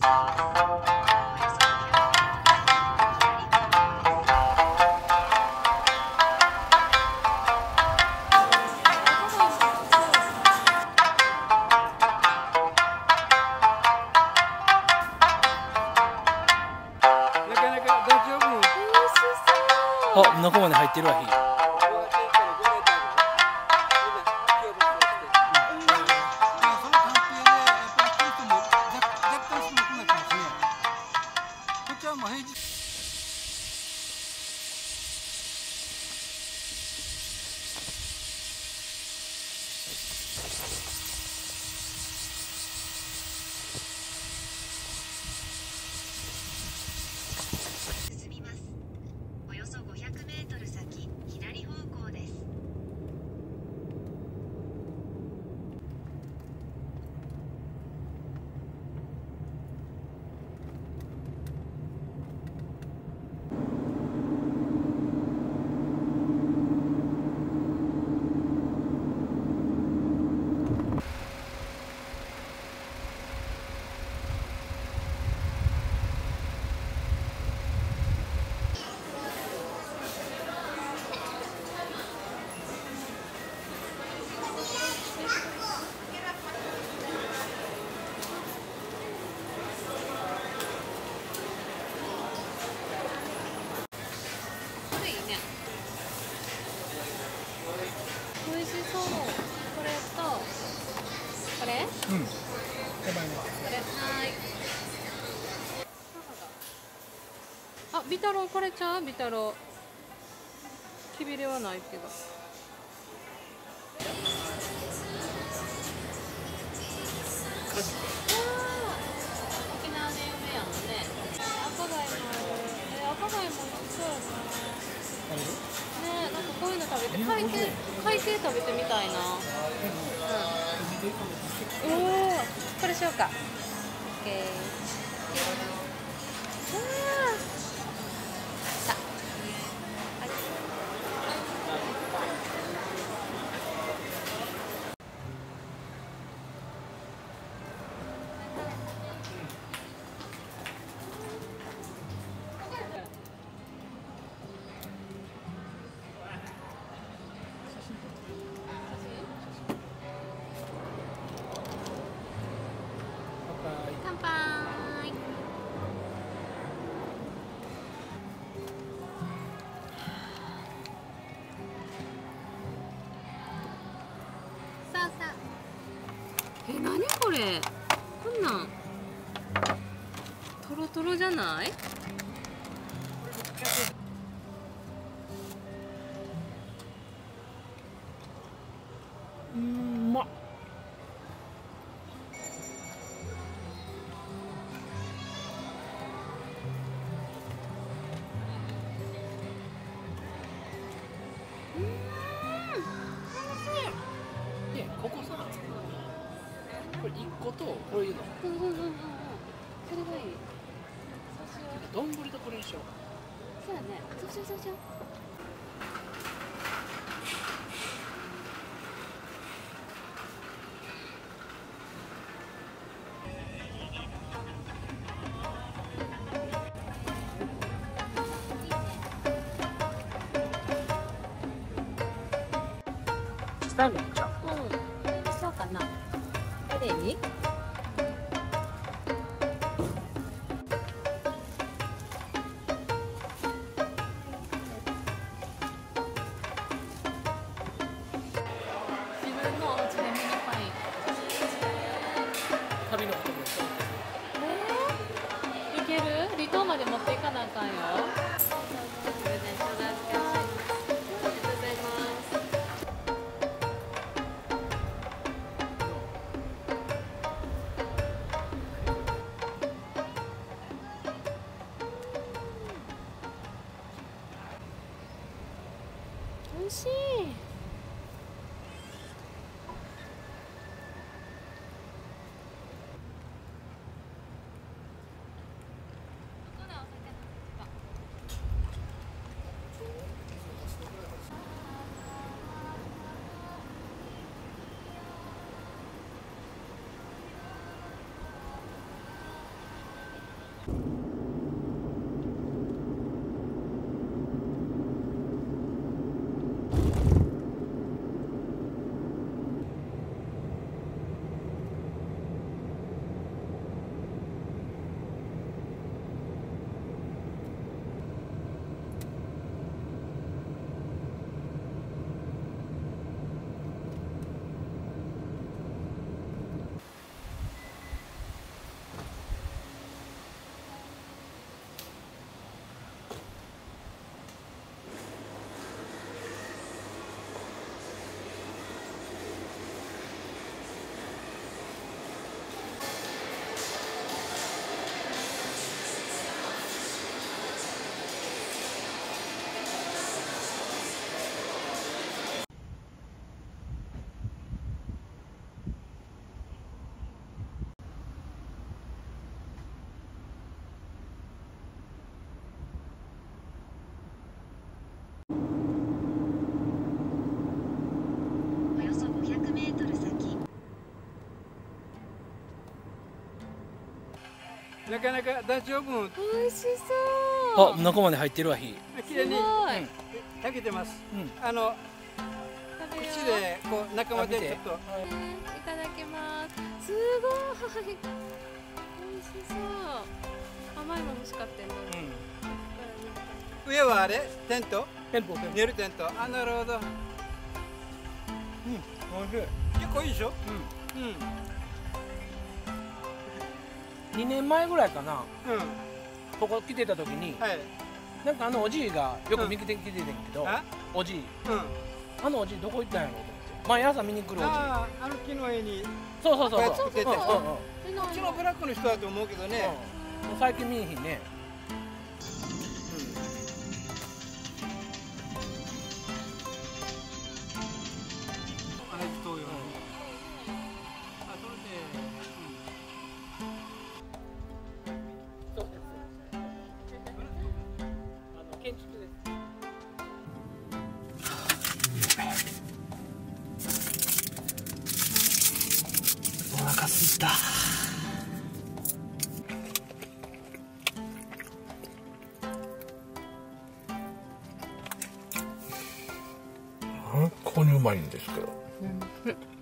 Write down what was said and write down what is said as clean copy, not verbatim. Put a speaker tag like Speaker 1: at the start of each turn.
Speaker 1: あ、中まで入ってるわ、火。
Speaker 2: およそ500メートル先、左方向です。美味しそう。これとこれ？
Speaker 1: うん。手前の。
Speaker 2: これはい。あ、ビタロウこれちゃう？ビタロウ。きびれはないけど。沖縄で有名やもんね。赤貝もある。赤貝も美味しそうやな。ね、なんかこういうの食べて海底食べてみたいな。うん。おお、これしようか。オッケー。さあ。乾杯。さあさあ。何これ。こんなん。トロトロじゃない？
Speaker 1: うまっ。ここさ、これ1個とこういうの。
Speaker 2: それがいい。
Speaker 1: 丼とこれにしよう。
Speaker 2: そうやね。そうしよう。
Speaker 1: スタイルめっちゃ。
Speaker 2: そうかな。どれに？自分のお家でミニパイン。
Speaker 1: 旅のこともそう。
Speaker 2: いける？離島まで持っていかなあかんよ。美味しい。
Speaker 3: およそ500メートル先。
Speaker 1: なかなか大丈夫。
Speaker 2: 美味しそう。
Speaker 4: あ、中まで入ってるわ火。
Speaker 1: 綺麗に
Speaker 2: すごい。
Speaker 1: 炊けてます。
Speaker 4: うん。
Speaker 1: 口
Speaker 2: 食べよう。
Speaker 1: でこう中までちょっと。
Speaker 2: いただきます。すごい。美味しそう。甘いもの欲しかったよね。
Speaker 1: 上はあれテント？
Speaker 4: 店舗。
Speaker 1: 寝るテント。あ、なるほど。
Speaker 4: おいしい。
Speaker 1: 結構いいでしょ？うん。うん。
Speaker 4: 2年前ぐらいかな、
Speaker 1: うん。
Speaker 4: ここ来てた時に、
Speaker 1: はい。
Speaker 4: なんかおじいがよく見てきててんけど、
Speaker 1: あ？
Speaker 4: おじい、
Speaker 1: うん。
Speaker 4: おじいどこ行ったんやろうと思って毎朝見に来るおじい。
Speaker 1: ああ、木の上に。
Speaker 4: そうそうそう
Speaker 1: こうやって
Speaker 4: そう。
Speaker 1: 作ってて。こ
Speaker 2: こ
Speaker 1: っちのブラックの人だと思うけどね。
Speaker 4: もう最近見えへんね。
Speaker 1: 同じ東洋に。あ、それで。
Speaker 4: そうです。建築です。お腹すいた。ここにうまいんですけど。